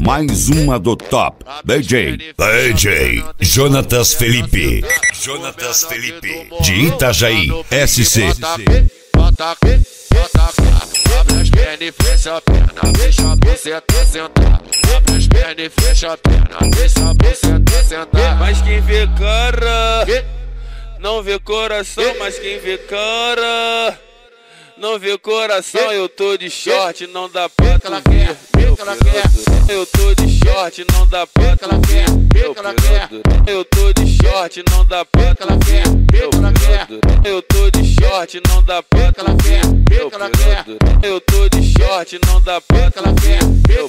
mais uma do top. DJ Jonatas Felipe. Jonatas Felipe, de Itajaí, SC. Bota aqui, abre as pernas e fecha a perna, deixa a buceta sentar. Abre as pernas e fecha a perna, deixa a buceta sentar. Mas quem vê cara não vê coração, mas quem vê cara não vê coração. Eu tô de short, não dá pra tu ver. Eu tô de short, não dá pra tu ver. Eu tô de short, não dá pra tu ver. Eu tô de short, não dá pra tu ver. Eu tô de short, não dá pra tu ver.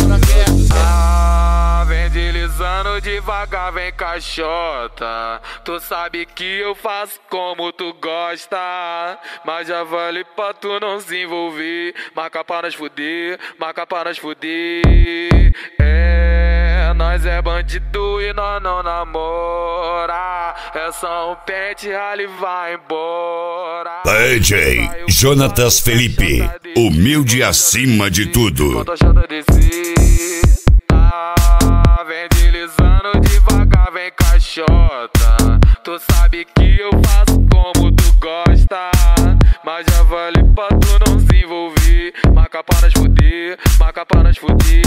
Ah, vem deslizando devagar, vem caixota. Tu sabe que eu faço como tu gosta, mas já vale pra tu não se envolver. Marca pra nós fuder, marca pra nós fuder. É, nós é bandido e nós não namora. É só um pente, rally vai embora. DJ Jonatas Felipe, humilde acima de tudo. Vem deslizando devagar, vem caixota. Tu sabe que eu faço como tu gosta, mas já vale pra tu não se envolver. Marca pra nós fuder, marca pra nós fuder.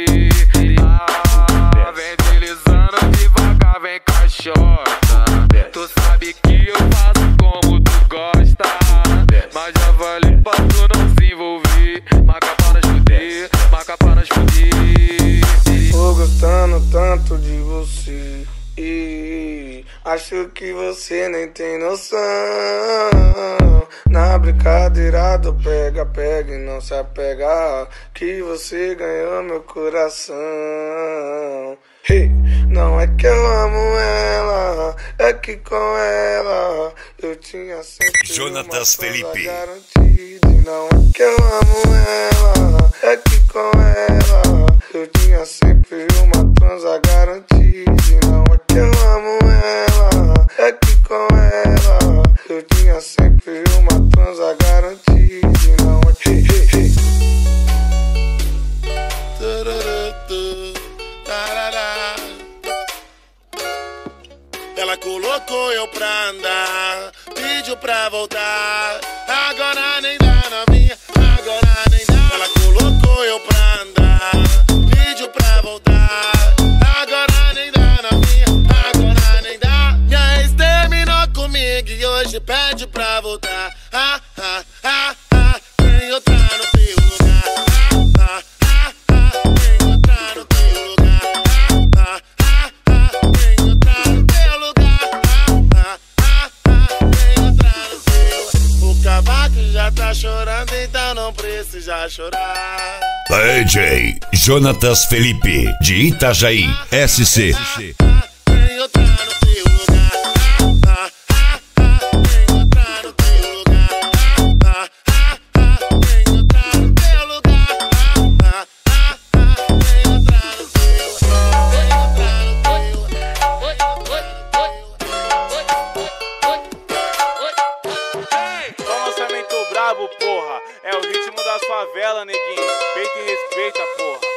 Vem deslizando devagar, vem caixota. Tu sabe que eu faço como tu gosta, mas já vale pra tu não se envolver. Marca pra nós fuder, marca pra nós fuder. Tô gostando tanto de você e acho que você nem tem noção. Na brincadeira do pega, pega e não se apega, que você ganhou meu coração. Hey, não é que eu amo ela, é que com ela eu tinha sempre Jonatas Felipe. garantida. Não é que eu amo ela, é que com ela eu tinha sempre uma transa garantida. Não é que eu amo ela, é que com ela eu tinha sempre uma transa garantida. Não é que Ela colocou eu pra andar, pediu pra voltar, agora nem dá na minha, agora nem dá. Ela colocou eu pra andar, pediu pra voltar, agora nem dá na minha, agora nem dá. Minha ex terminou comigo e hoje pede pra voltar. Tem outra no teu lugar. Tem outra no teu lugar. Tem outra no teu lugar. Tem outra no teu. O cavaco já tá chorando, então não precisa chorar. DJ Jonatas Felipe, de Itajaí, SC. Tem outra no teu lugar. Tem outra no teu lugar. Tem outra no teu lugar. Tem outra no teu. Tem outra no teu. Só lançamento brabo, porra. É o ritmo das favelas, neguinho. Peita e respeita, porra.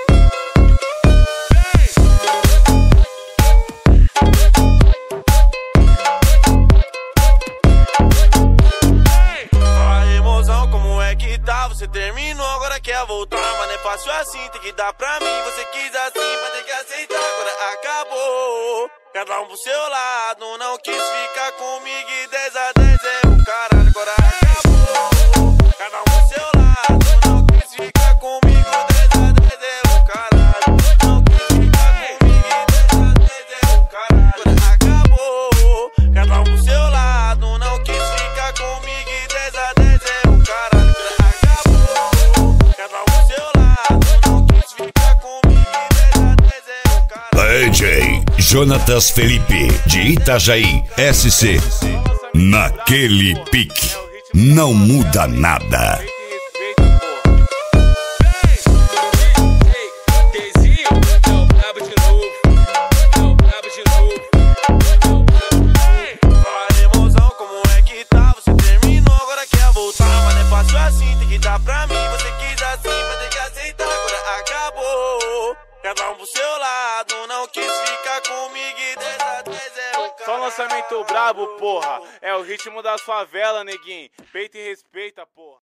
Fala, mozão, como é que tá? Você terminou, agora quer voltar. Mas não é fácil assim, tem que dar pra mim. Você quis assim, mas tem que aceitar. Agora acabou. Cada um pro seu lado, não quis ficar comigo e 10 a 10 é o caralho. Agora acabou. Cada um pro seu lado, não quis ficar comigo 10 a 10 é o caralho. Não quis ficar comigo e 10 a 10 é o caralho. Agora acabou. Cada um pro seu lado, não quis ficar comigo e 10 a 10 é o caralho. Agora acabou. Cada um pro seu lado, não quis ficar comigo e 10 a 10 é o caralho. DJ Jonatas Felipe, de Itajaí, SC. Naquele pique, não muda nada. Fala, mozão, como é que tá? Você terminou, agora quer voltar. Mas não é fácil assim, tem que dar pra mim. Você quis assim, mas tem que aceitar. Agora acabou. Cada um pro seu lado, não quis ficar comigo e dessa vez é o cara. Só lançamento brabo, porra. É o ritmo das favelas, neguinho. Peita e respeita, porra.